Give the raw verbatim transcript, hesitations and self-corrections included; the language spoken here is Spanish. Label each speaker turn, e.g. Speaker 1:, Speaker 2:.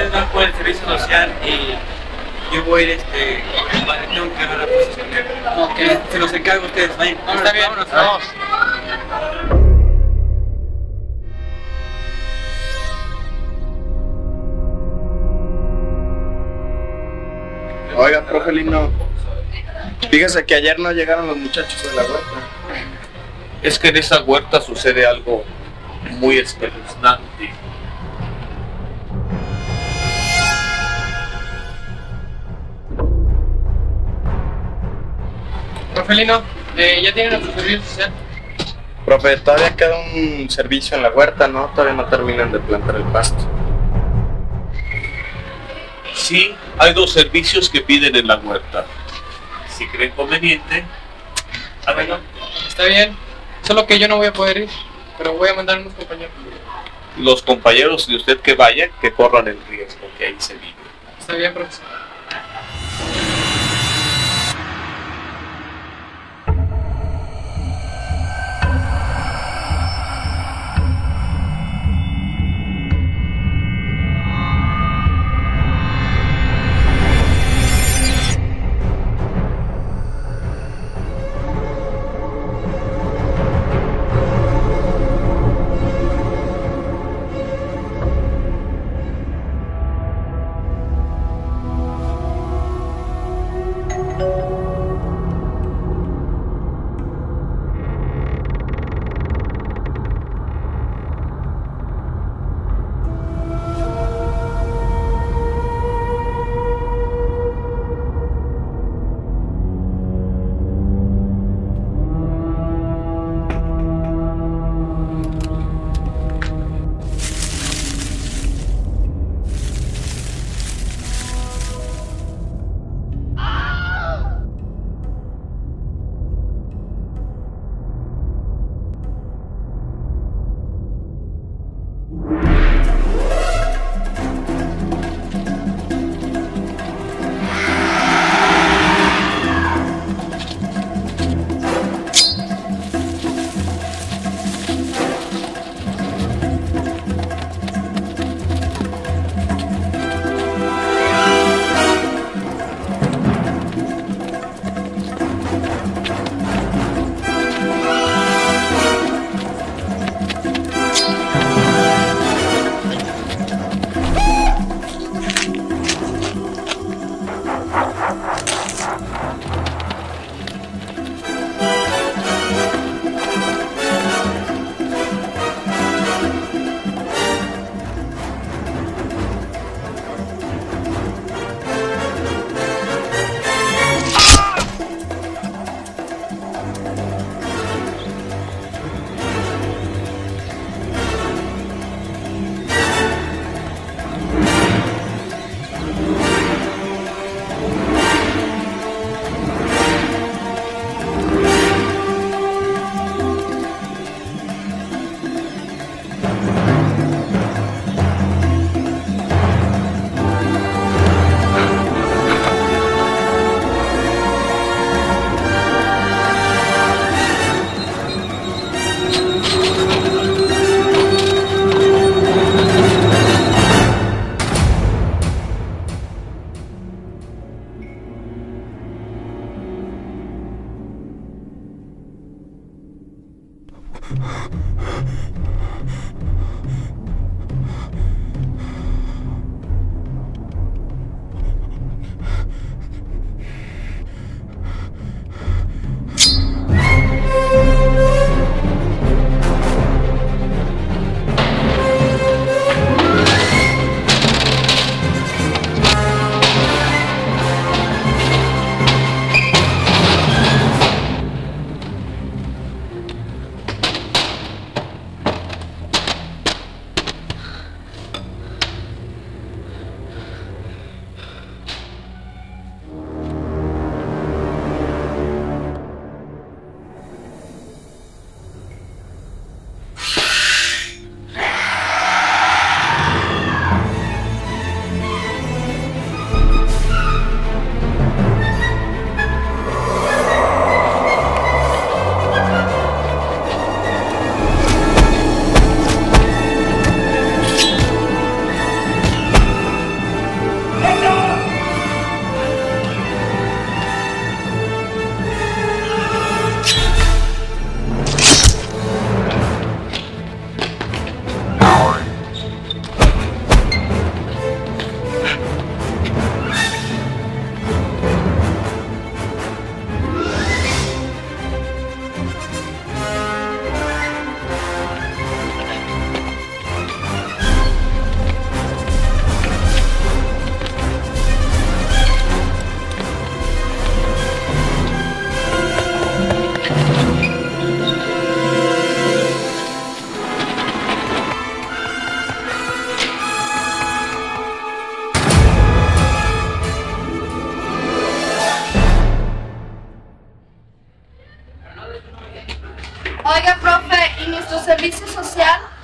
Speaker 1: preguntar por el servicio social y yo voy a ir, este, vale, tengo que agarrar cosas con él.
Speaker 2: Ok.
Speaker 1: Se los encargo a ustedes, vayan.
Speaker 2: Está bien,
Speaker 1: Vámonos.
Speaker 2: vamos.
Speaker 3: Oiga, profe Lino, fíjese que ayer no llegaron los muchachos de la huerta.
Speaker 4: Es que en esa huerta sucede algo muy espeluznante.
Speaker 2: Profelino, eh, ¿ya tienen nuestro servicio social?
Speaker 3: Profe, todavía queda un servicio en la huerta, ¿no? Todavía no terminan de plantar el pasto.
Speaker 4: Sí, hay dos servicios que piden en la huerta. Si creen conveniente, adelante.
Speaker 2: Está bien, solo que yo no voy a poder ir, pero voy a mandar unos compañeros.
Speaker 4: Los compañeros de usted que vayan, que corran el riesgo que ahí se vive.
Speaker 2: Está bien, profesor.
Speaker 5: social